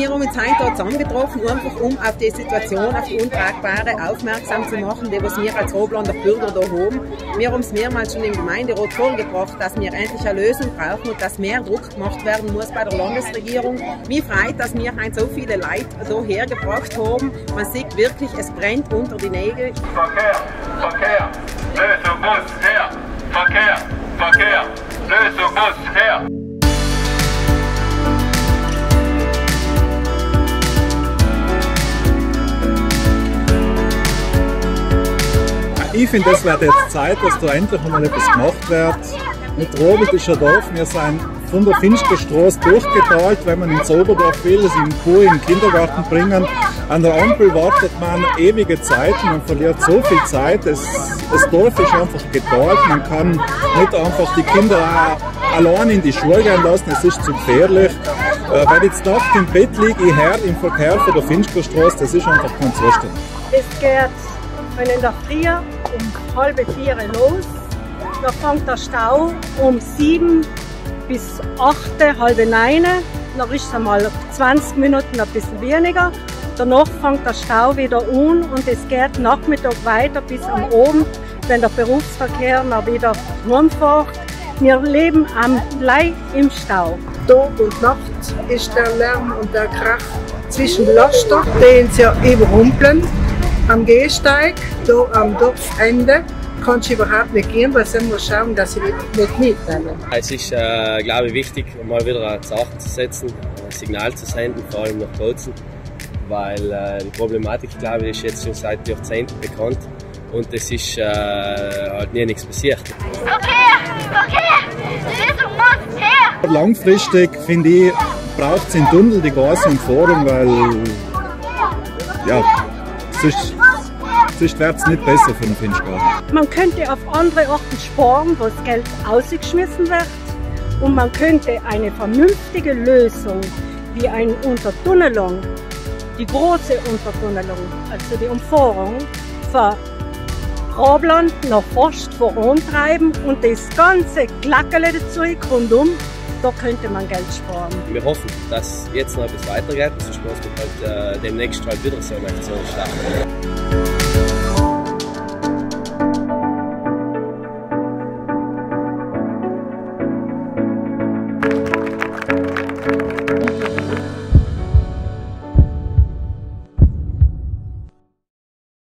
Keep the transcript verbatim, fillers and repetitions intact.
wir haben uns heute zusammengetroffen, einfach um auf die Situation, auf die Untragbare aufmerksam zu machen, die was wir als Roblander Bürger da haben. Wir haben es mehrmals schon im Gemeinderat vorgebracht, dass wir endlich eine Lösung brauchen und dass mehr Druck gemacht werden muss bei der Landesregierung. Mich freut, dass wir heute so viele Leute da hergebracht haben. Man sieht wirklich, es brennt unter die Nägel. Verkehr, Verkehr, Lösung muss her. Verkehr, Verkehr, Lösung muss her. Ich finde, es wird jetzt Zeit, dass da endlich einmal etwas gemacht wird. Mit Robelt ist ein Dorf, wir sind von der Finsterstraße durchgeteilt, wenn man ins Oberdorf will, sie in Kuh in den Kindergarten bringen. An der Ampel wartet man ewige Zeit, man verliert so viel Zeit. Es, das Dorf ist einfach geteilt, man kann nicht einfach die Kinder allein in die Schule gehen lassen, es ist zu gefährlich. Äh, wenn ich jetzt nachts im Bett liege, ich höre im Verkehr von der Finsterstraße, das ist einfach kein Zustand. Es geht wenn in der Früh um halb vier los, da fängt der Stau um sieben bis acht, halb neun, dann ist es einmal zwanzig Minuten ein bisschen weniger. Danach fängt der Stau wieder an und es geht Nachmittag weiter bis am Abend, wenn der Berufsverkehr noch wieder rumfährt. Wir leben am gleich im Stau. Tag und Nacht ist der Lärm und der Krach zwischen Laster, den sie überrumpeln. Am Gehsteig, hier am Dorfende, kann ich überhaupt nicht gehen, weil sie muss schauen, dass sie nicht mitnehmen. Es ist, äh, glaube ich, wichtig, mal wieder ein Zeichen zu setzen, ein Signal zu senden, vor allem nach Bozen, weil äh, die Problematik, glaube ich, ist jetzt schon seit Jahrzehnten bekannt und es ist äh, halt nie nichts passiert. Verkehr! Verkehr! Lösung muss her! Langfristig, finde ich, braucht es in Tunnel die große Umfahrung, weil ja, sonst, sonst wird es nicht besser für den Finchgarten. Man könnte auf andere Orten sparen, wo das Geld ausgeschmissen wird. Und man könnte eine vernünftige Lösung wie eine Untertunnelung, die große Untertunnelung, also die Umfahrung, für Robland nach Forst vorantreiben und das ganze Glackerle dazu rundum, da könnte man Geld sparen. Wir hoffen, dass jetzt noch etwas weitergeht, sonst muss man halt äh, demnächst halt wieder so eine Aktion starten.